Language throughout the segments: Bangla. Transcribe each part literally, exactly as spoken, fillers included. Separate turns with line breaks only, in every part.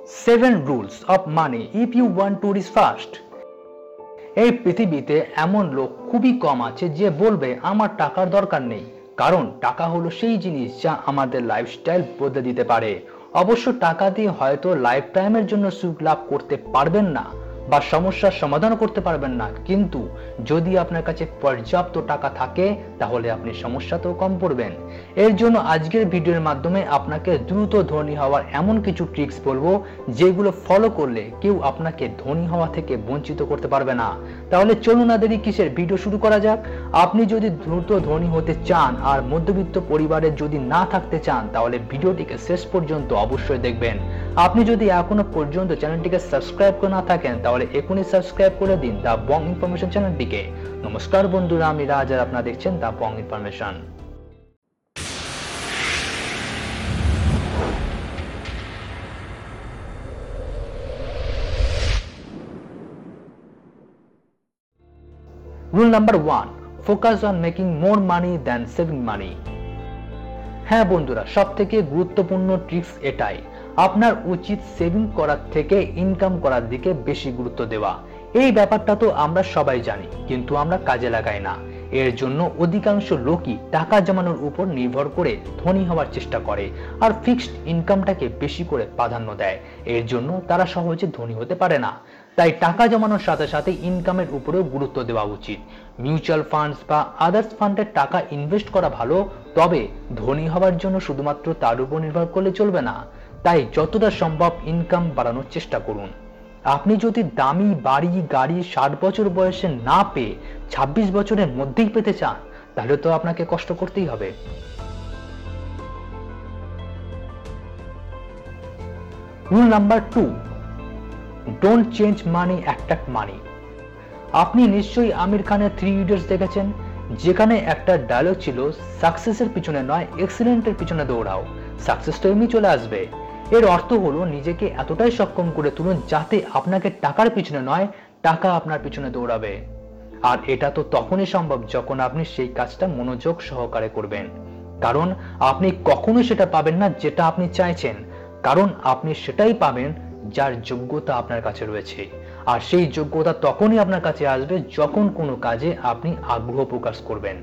Seven rules of money if you want to rich fast. এই পৃথিবীতে এমন লোক খুবই কম আছে যে বলবে আমার টাকার দরকার নেই, কারণ টাকা হলো সেই জিনিস যা আমাদের লাইফস্টাইল বদলে দিতে পারে। অবশ্য টাকা দিয়ে হয়তো লাইফ টাইমের জন্য সুখ লাভ করতে পারবেন না বা সমস্যার সমাধান করতে পারবেন না, কিন্তু যদি আপনার কাছে পর্যাপ্ত টাকা থাকে তাহলে আপনি সমস্যাতেও কম পড়বেন। এর জন্য আজকের ভিডিওর মাধ্যমে আপনাকে দ্রুত ধনী হওয়ার এমন কিছু ট্রিক্স বলবো যেগুলো ফলো করলে কেউ আপনাকে ধনী হওয়া থেকে বঞ্চিত করতে পারবে না। তাহলে চলুন না দেরি কিসের, ভিডিও শুরু করা যাক। আপনি যদি দ্রুত ধনী হতে চান আর মধ্যবিত্ত পরিবারে যদি না থাকতে চান তাহলে ভিডিওটিকে শেষ পর্যন্ত অবশ্যই দেখবেন। আপনি যদি এখনো পর্যন্ত চ্যানেলটিকে সাবস্ক্রাইব করে না থাকেন তাহলে এখনই সাবস্ক্রাইব করে দিন দ্য বং ইনফরমেশন চ্যানেলটিকে। নমস্কার বন্ধুরা, আমি রাজ আর আপনারা দেখছেন the Bong information. Rule number one, focus on making more money than saving money. হ্যাঁ বন্ধুরা, সব থেকে গুরুত্বপূর্ণ ট্রিক্স এটাই। আপনার উচিত সেভিং করার থেকে ইনকাম করার দিকে বেশি গুরুত্ব দেওয়া। এই ব্যাপারটা তো আমরা সবাই জানি, কিন্তু আমরা কাজে লাগাই না। এর জন্য অধিকাংশ লোকই টাকা জমানোর উপর নির্ভর করে ধনী হওয়ার চেষ্টা করে আর ফিক্সড ইনকামটাকে বেশি করে প্রাধান্য দেয়। এর জন্য তারা সহজে ধনী হতে পারে না। তাই টাকা জমানোর সাথে সাথে ইনকামের উপরেও গুরুত্ব দেওয়া উচিত। মিউচুয়াল ফান্ডস বা আদার্স ফান্ডে টাকা ইনভেস্ট করা ভালো, তবে ধনী হওয়ার জন্য শুধুমাত্র তার উপর নির্ভর করলে চলবে না। তাই যতটা সম্ভব ইনকাম বাড়ানোর চেষ্টা করুন। আপনি যদি দামি বাড়ি গাড়ি ষাট বছর বয়সে না পেয়ে ছাব্বিশ বছরের মধ্যেই পেতে চান তাহলে তো আপনাকে কষ্ট করতেই হবে। Rule number two, don't change money attract money. আপনি নিশ্চয়ই আমির খানের থ্রি ইডিয়টস দেখেছেন, যেখানে একটা ডায়লগ ছিল, সাকসেসের পিছনে নয় এক্সিলেন্টের পিছনে দৌড়াও, সাকসেস তো এমনি চলে আসবে। এর অর্থ হলো নিজেকে এতটাই সক্ষম করে তুলুন যাতে আপনাকে টাকার পিছনে নয় টাকা আপনার পিছনে দৌড়াবে। আর এটা তো তখনই সম্ভব যখন আপনি সেই কাজটা মনোযোগ সহকারে করবেন, কারণ আপনি কখনোই সেটা পাবেন না যেটা আপনি চাইছেন, কারণ আপনি সেটাই পাবেন যার যোগ্যতা আপনার কাছে রয়েছে। আর সেই যোগ্যতা তখনই আপনার কাছে আসবে যখন কোনো কাজে আপনি আগ্রহ প্রকাশ করবেন।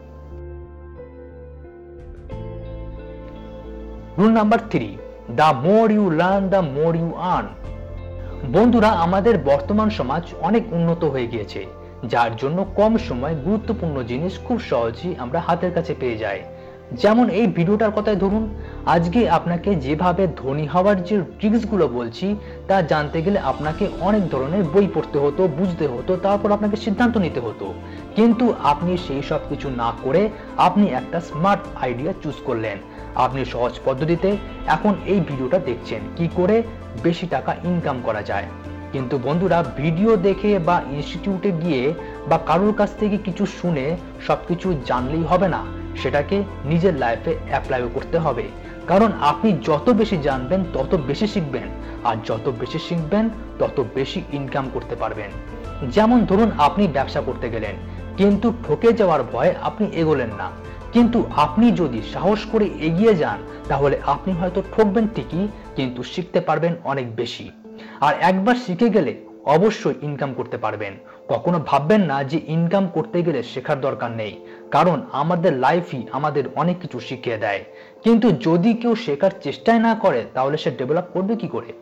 Rule number three, the more you learn the more you earn. বন্ধুরা, আমাদের বর্তমান সমাজ অনেক উন্নত হয়ে গিয়েছে, যার জন্য কম সময় গুরুত্বপূর্ণ জিনিস খুব সহজেই আমরা হাতের কাছে পেয়ে যাই। যেমন এই ভিডিওটার কথাই ধরুন, আজকে আপনাকে যেভাবে ধনী হওয়ার যে ট্রিক্সগুলো বলছি তা জানতে গেলে আপনাকে অনেক ধরনের বই পড়তে হতো, বুঝতে হতো, তারপর আপনাকে সিদ্ধান্ত নিতে হতো। কিন্তু আপনি সেই সব কিছু না করে আপনি একটা স্মার্ট আইডিয়া চুজ করলেন। আপনি সহজ পদ্ধতিতে এখন এই ভিডিওটা দেখছেন কি করে বেশি টাকা ইনকাম করা যায়। কিন্তু বন্ধুরা, ভিডিও দেখে বা ইনস্টিটিউটে গিয়ে বা কারোর কাছ থেকে কিছু শুনে সবকিছু জানলেই হবে না, সেটাকে নিজের লাইফে অ্যাপ্লাই করতে হবে। কারণ আপনি যত বেশি জানবেন তত বেশি শিখবেন, আর যত বেশি শিখবেন তত বেশি ইনকাম করতে পারবেন। যেমন ধরুন, আপনি ব্যবসা করতে গেলেন, কিন্তু ঠকে যাওয়ার ভয়ে আপনি এগোলেন না, কিন্তু আপনি যদি সাহস করে এগিয়ে যান তাহলে আপনি হয়তো ঠকবেন ঠিকই, কিন্তু শিখতে পারবেন অনেক বেশি। আর একবার শিখে গেলে অবশ্যই ইনকাম করতে পারবেন। কখনো ভাববেন না যে ইনকাম করতে গেলে শেখার দরকার নেই, কারণ আমাদের লাইফই আমাদের অনেক কিছু শিখিয়ে দেয়। কিন্তু যদি কেউ শেখার চেষ্টাই না করে তাহলে সে ডেভেলপ করবে কি করে?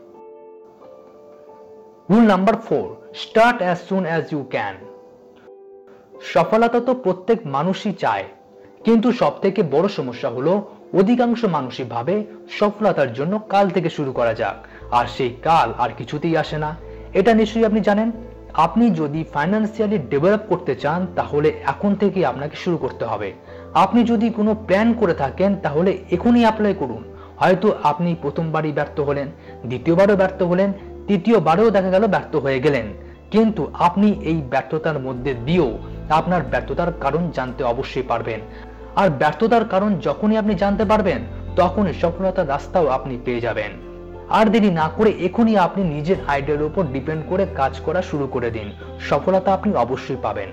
Rule number four, start as soon as you can. সফলতা তো প্রত্যেক মানুষই চায়, কিন্তু সব থেকে বড় সমস্যা হলো অধিকাংশ মানুষই ভাবে সফলতার জন্য কাল থেকে শুরু করা যাক, আর সেই কাল আর কিছুতেই আসে না। এটা নিশ্চয়ই আপনি জানেন। আপনি যদি ফাইন্যান্সিয়ালি ডেভেলপ করতে চান তাহলে এখন থেকে আপনাকে শুরু করতে হবে। আপনি যদি কোনো প্ল্যান করে থাকেন তাহলে এখনই অ্যাপ্লাই করুন। হয়তো আপনি প্রথমবারই ব্যর্থ হলেন, দ্বিতীয়বারও ব্যর্থ হলেন, তৃতীয়বারেও দেখা গেল ব্যর্থ হয়ে গেলেন, কিন্তু আপনি এই ব্যর্থতার মধ্যে দিয়েও আপনার ব্যর্থতার কারণ জানতে অবশ্যই পারবেন। আর ব্যর্থতার কারণ যখনই আপনি জানতে পারবেন তখনই সফলতার রাস্তাও আপনি পেয়ে যাবেন। আর দেরি না করে এখনই আপনি নিজের আইডিয়ার উপর ডিপেন্ড করে কাজ করা শুরু করে দিন, সফলতা আপনি অবশ্যই পাবেন।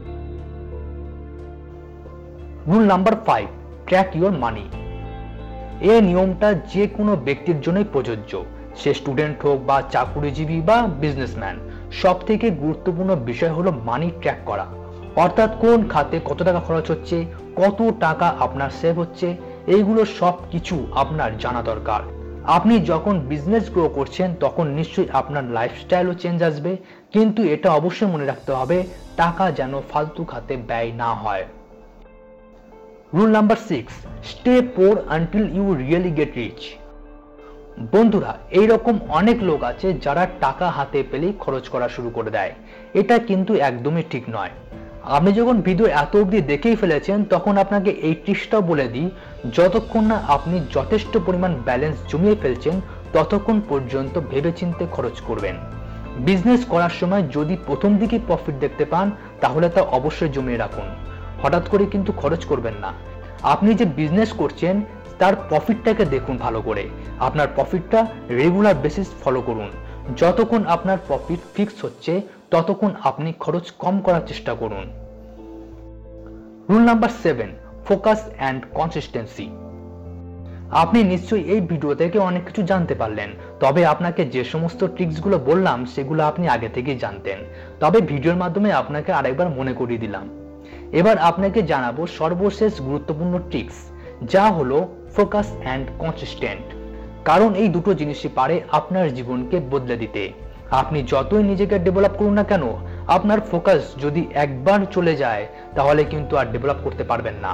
Rule number five, track your money. এই নিয়মটা যে কোনো ব্যক্তির জন্যই প্রযোজ্য, সে স্টুডেন্ট হোক বা চাকুরিজীবী বা বিজনেসম্যান। সব থেকে গুরুত্বপূর্ণ বিষয় হলো মানি ট্র্যাক করা, অর্থাৎ কোন খাতে কত টাকা খরচ হচ্ছে, কত টাকা আপনার সেভ হচ্ছে, এইগুলো সব কিছু আপনার জানা দরকার। আপনি যখন বিজনেস গ্রো করছেন তখন নিশ্চয়ই আপনার লাইফস্টাইলও চেঞ্জ আসবে, কিন্তু এটা অবশ্যই মনে রাখতে হবে টাকা যেন ফালতু খাতে ব্যয় না হয়। Rule number six, stay poor until you really get rich. বন্ধুরা, এইরকম অনেক লোক আছে যারা টাকা হাতে পেলেই খরচ করা শুরু করে দেয়। এটা কিন্তু একদমই ঠিক নয়। আপনি যখন ভিডিও এত অবধি দেখেই ফেলেছেন তখন আপনাকে এই ট্রিক্সটাও বলে দিই, যতক্ষণ না আপনি যথেষ্ট পরিমাণ ব্যালেন্স জমিয়ে ফেলছেন ততক্ষণ পর্যন্ত ভেবেচিন্তে খরচ করবেন। বিজনেস করার সময় যদি প্রথম দিকে প্রফিট দেখতে পান তাহলে তা অবশ্যই জমিয়ে রাখুন, হঠাৎ করে কিন্তু খরচ করবেন না। আপনি যে বিজনেস করছেন তার প্রফিটটাকে দেখুন ভালো করে, আপনার প্রফিটটা রেগুলার বেসিস ফলো করুন। যতক্ষণ আপনার প্রফিট ফিক্স হচ্ছে ততক্ষণ আপনি খরচ কম করার চেষ্টা করুন। Rule number seven, focus and consistency. আপনি নিশ্চয়ই এই ভিডিও থেকে অনেক কিছু জানতে পারলেন, তবে আপনাকে যে সমস্ত ট্রিক্সগুলো বললাম সেগুলো আপনি আগে থেকেই জানতেন, তবে ভিডিওর মাধ্যমে আপনাকে আরেকবার মনে করিয়ে দিলাম। এবার আপনাকে জানাবো সর্বশেষ গুরুত্বপূর্ণ ট্রিক্স, যা হলো ফোকাস অ্যান্ড কনসিস্টেন্ট। কারণ এই দুটো জিনিসই পারে আপনার জীবনকে বদলে দিতে। আপনি যতই নিজেকে ডেভেলপ করুন না কেন, আপনার ফোকাস যদি একবার চলে যায় তাহলে কিন্তু আর ডেভেলপ করতে পারবেন না।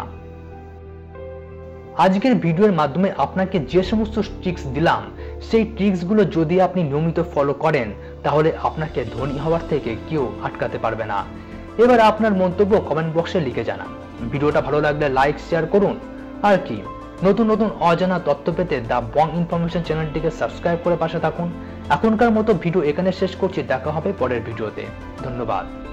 আজকের ভিডিওর মাধ্যমে আপনাকে যে সমস্ত ট্রিক্স দিলাম সেই ট্রিক্সগুলো যদি আপনি নিয়মিত ফলো করেন তাহলে আপনাকে ধনী হওয়ার থেকে কেউ আটকাতে পারবে না। এবার আপনার মন্তব্য কমেন্ট বক্সে লিখে জানান। ভিডিওটা ভালো লাগলে লাইক শেয়ার করুন, আর কি নতুন নতুন অজানা তথ্য পেতে দ্য বং ইনফরমেশন চ্যানেলটিকে সাবস্ক্রাইব করে পাশে থাকুন। এখনকার মতো ভিডিও এখানে শেষ করছি, দেখা হবে পরের ভিডিওতে। ধন্যবাদ।